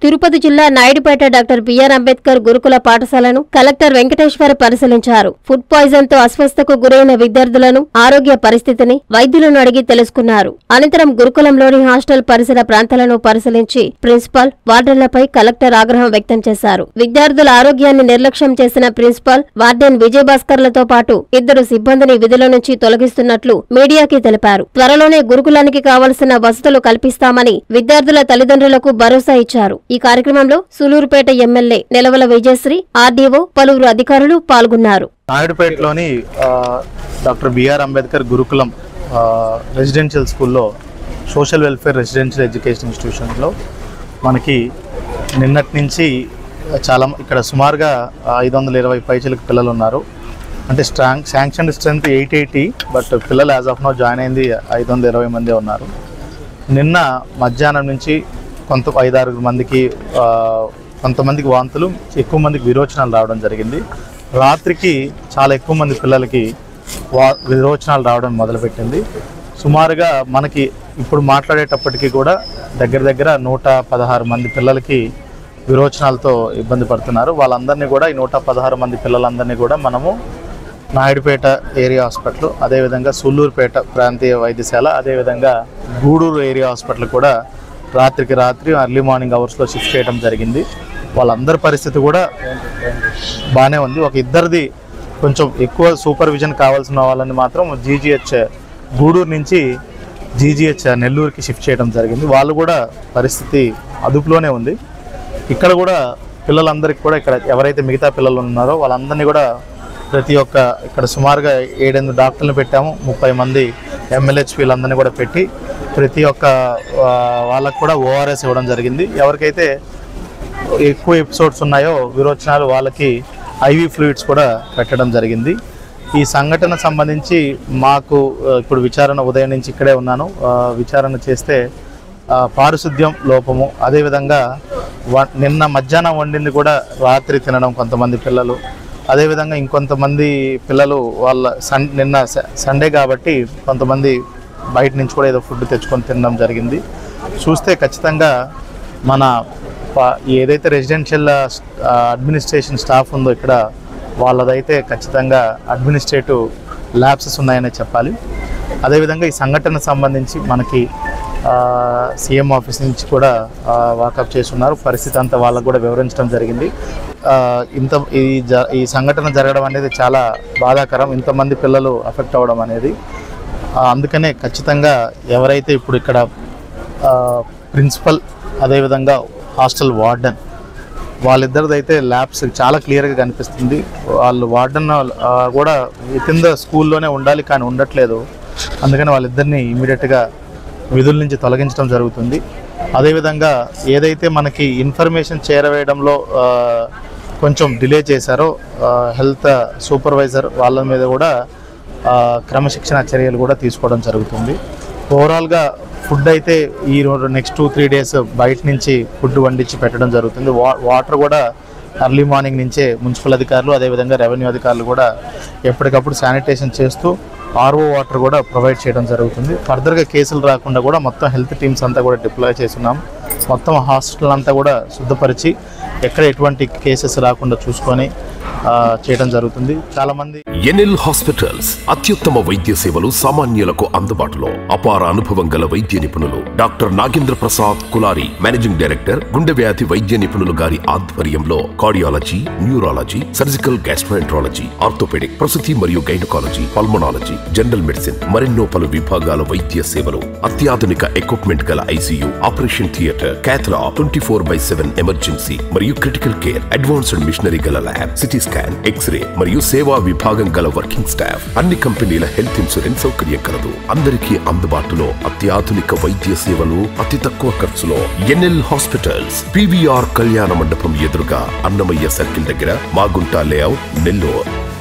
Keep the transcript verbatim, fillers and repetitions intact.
తిరుపతి జిల్లా Naidupeta doctor BR Ambedkar గురుకుల పాఠశాలను కలెక్టర్ వెంకటేశ్వర పరిశీలించారు. ఫుడ్ పాయిజన్ తో అస్వస్థకు గురైన విద్యార్థులను ఆరోగ్య పరిస్థితిని వైద్యులను అడిగి తెలుసుకున్నారు. అనంతరం గురుకులంలోని హాస్టల్ పరిసర ప్రాంతాలను పరిశీలించి ప్రిన్సిపాల్, వార్డెన్లపై కలెక్టర్ ఆగ్రహం వ్యక్తం చేశారు. విద్యార్థుల ఆరోగ్యాన్ని నిర్లక్ష్యం చేసిన ప్రిన్సిపాల్, వార్డెన్ విజయభాస్కర్లతో పాటు ఇద్దరు సిబ్బందిని విధుల నుంచి తొలగిస్తున్నట్లు మీడియాకి తెలిపారు. త్వరలోనే గురుకులానికి కావలసిన వసతులు కల్పిస్తామని విద్యార్థుల తల్లిదండ్రులకు భరోసా ఇచ్చారు. ఈ కార్యక్రమంలో సూలూరుపేట ఎమ్మెల్యే నెలవల విజయశ్రీ, ఆర్డీఓ, పలువురు అధికారులు పాల్గొన్నారు. నాయుడుపేటలోని doctor BR Ambedkar Gurukulam residential స్కూల్లో సోషల్ వెల్ఫేర్ రెసిడెన్షియల్ ఎడ్యుకేషన్ ఇన్స్టిట్యూషన్లో మనకి నిన్నటి నుంచి చాలా ఇక్కడ సుమారుగా ఐదు వందల ఇరవై పైచలకు పిల్లలు ఉన్నారు. అంటే strong sanction strength eight eighty but పిల్లలు యాజ్ ఆఫ్ నౌ జాయిన్ అయింది ఐదు వందల ఇరవై మంది ఉన్నారు. నిన్న మధ్యాహ్నం నుంచి కొంత ఐదారు మందికి కొంతమందికి వాంతులు, ఎక్కువ మందికి విరోచనాలు రావడం జరిగింది. రాత్రికి చాలా ఎక్కువ మంది పిల్లలకి వా విరోచనాలు రావడం మొదలుపెట్టింది. సుమారుగా మనకి ఇప్పుడు మాట్లాడేటప్పటికీ కూడా దగ్గర దగ్గర నూట పదహారు మంది పిల్లలకి విరోచనాలతో ఇబ్బంది పడుతున్నారు. వాళ్ళందరినీ కూడా ఈ నూట పదహారు మంది పిల్లలందరినీ కూడా మనము నాయుడుపేట ఏరియా హాస్పిటల్, అదేవిధంగా సూళ్ళూరుపేట ప్రాంతీయ వైద్యశాల, అదేవిధంగా గూడూరు ఏరియా హాస్పిటల్ కూడా రాత్రికి రాత్రి అర్లీ మార్నింగ్ అవర్స్లో షిఫ్ట్ చేయడం జరిగింది. వాళ్ళందరి పరిస్థితి కూడా బాగానే ఉంది. ఒక ఇద్దరిది కొంచెం ఎక్కువ సూపర్విజన్ కావాల్సిన వాళ్ళని మాత్రం జీజీహెచ్ గూడూరు నుంచి జీజీహెచ్ నెల్లూరుకి షిఫ్ట్ చేయడం జరిగింది. వాళ్ళు కూడా పరిస్థితి అదుపులోనే ఉంది. ఇక్కడ కూడా పిల్లలందరికీ కూడా ఇక్కడ ఎవరైతే మిగతా పిల్లలు ఉన్నారో వాళ్ళందరినీ కూడా ప్రతి ఒక్క ఇక్కడ సుమారుగా ఏడెనిమిది డాక్టర్లు పెట్టాము. ముప్పై మంది ఎమ్మెల్యేహెచ్ వీళ్ళందరినీ కూడా పెట్టి ప్రతి ఒక్క వాళ్ళకు కూడా ఓఆర్ఎస్ ఇవ్వడం జరిగింది. ఎవరికైతే ఎక్కువ ఎపిసోడ్స్ ఉన్నాయో విరోచనాలు వాళ్ళకి ఐవీ ఫ్లూయిడ్స్ కూడా పెట్టడం జరిగింది. ఈ సంఘటన సంబంధించి మాకు ఇప్పుడు విచారణ ఉదయం నుంచి ఇక్కడే ఉన్నాను. విచారణ చేస్తే పారిశుద్ధ్యం లోపము, అదేవిధంగా నిన్న మధ్యాహ్నం వండింది కూడా రాత్రి తినడం కొంతమంది పిల్లలు, అదేవిధంగా ఇంకొంతమంది పిల్లలు వాళ్ళ సన్ నిన్న సండే కాబట్టి కొంతమంది బయట నుంచి కూడా ఏదో ఫుడ్ తెచ్చుకొని తినడం జరిగింది. చూస్తే ఖచ్చితంగా మన ఏదైతే రెసిడెన్షియల్ అడ్మినిస్ట్రేషన్ స్టాఫ్ ఉందో ఇక్కడ వాళ్ళదైతే ఖచ్చితంగా అడ్మినిస్ట్రేటివ్ ల్యాబ్సెస్ ఉన్నాయనే చెప్పాలి. అదేవిధంగా ఈ సంఘటన సంబంధించి మనకి సీఎం ఆఫీస్ నుంచి కూడా వాకప్ చేస్తున్నారు. పరిస్థితి అంతా వాళ్ళకు కూడా వివరించడం జరిగింది. ఇంత ఈ జ ఈ సంఘటన జరగడం అనేది చాలా బాధాకరం, ఇంతమంది పిల్లలు అఫెక్ట్ అవ్వడం అనేది. అందుకనే ఖచ్చితంగా ఎవరైతే ఇప్పుడు ఇక్కడ ప్రిన్సిపల్, అదేవిధంగా హాస్టల్ వార్డెన్ వాళ్ళిద్దరిదైతే ల్యాబ్స్ చాలా క్లియర్గా కనిపిస్తుంది. వాళ్ళు వార్డెన్ కూడా కింద స్కూల్లోనే ఉండాలి కానీ ఉండట్లేదు. అందుకని వాళ్ళిద్దరిని ఇమీడియట్గా విధుల నుంచి తొలగించడం జరుగుతుంది. అదేవిధంగా ఏదైతే మనకి ఇన్ఫర్మేషన్ చేరవేయడంలో కొంచెం డిలే చేశారో హెల్త్ సూపర్వైజర్ వాళ్ళ మీద కూడా క్రమశిక్షణ చర్యలు కూడా తీసుకోవడం జరుగుతుంది. ఓవరాల్గా ఫుడ్ అయితే ఈ నెక్స్ట్ టూ త్రీ డేస్ బయట నుంచి ఫుడ్ వండించి పెట్టడం జరుగుతుంది. వా వాటర్ కూడా ఎర్లీ మార్నింగ్ నుంచే మున్సిపల్ అధికారులు, అదేవిధంగా రెవెన్యూ అధికారులు కూడా ఎప్పటికప్పుడు శానిటేషన్ చేస్తూ ఆర్ఓ వాటర్ కూడా ప్రొవైడ్ చేయడం జరుగుతుంది. ఫర్దర్గా కేసులు రాకుండా కూడా మొత్తం హెల్త్ టీమ్స్ అంతా కూడా డిప్లాయ్ చేస్తున్నాం. మొత్తం హాస్పిటల్ అంతా కూడా శుద్ధపరిచి ఎక్కడ ఎటువంటి కేసెస్ రాకుండా చూసుకొని చేయడం జరుగుతుంది. చాలా మంది ఎన్ఎల్ హాస్పిటల్స్ అత్యుత్తమ వైద్య సేవలు సామాన్యులకు అందుబాటులో. అపార అనుభవం గల వైద్య నిపుణులు doctor Nagendra Prasad Kulari, managing director, గుండె వ్యాధి వైద్య నిపుణులు గారి ఆధ్వర్యంలో cardiology, neurology, surgical gastroenterology, orthopaedic, ప్రసూతి మరియు గైనకాలజీ, పల్మనాలజీ, జనరల్ మెడిసిన్ మరెన్నో పలు విభాగాల వైద్య సేవలు. అత్యాధునిక ఎక్విప్మెంట్ గల ICU, operation theatre, cath lab, twenty four by seven emergency మరియు క్రిటికల్ కేర్, అడ్వాన్స్డ్ మిషనరీ గల ల్యాబ్, సిటీ స్కాన్, ఎక్స్రే మరియు సేవా విభాగం గల వర్కింగ్ స్టాఫ్. అన్ని కంపెనీల హెల్త్ ఇన్సూరెన్స్ సౌకర్యం కలదు. అందరికీ అందుబాటులో అత్యాధునిక వైద్య సేవలు అతి తక్కువ ఖర్చులో. ఎన్ఎల్ హాస్పిటల్స్, పీవీఆర్ కళ్యాణ మండపం ఎదురుగా, అన్నమయ్య సర్కిల్ దగ్గర, మాగుంట లేఅవుట్, నెల్లూరు.